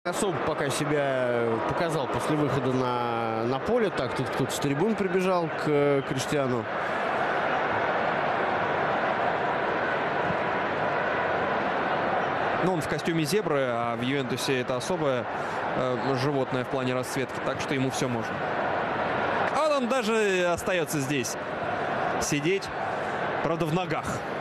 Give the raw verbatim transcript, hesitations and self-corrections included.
Особо пока себя показал после выхода на, на поле. Так, тут кто-то с трибун прибежал к Криштиану. Ну, он в костюме зебры, а в Ювентусе это особое э, животное в плане расцветки, так что ему все можно. А он даже остается здесь сидеть, правда, в ногах.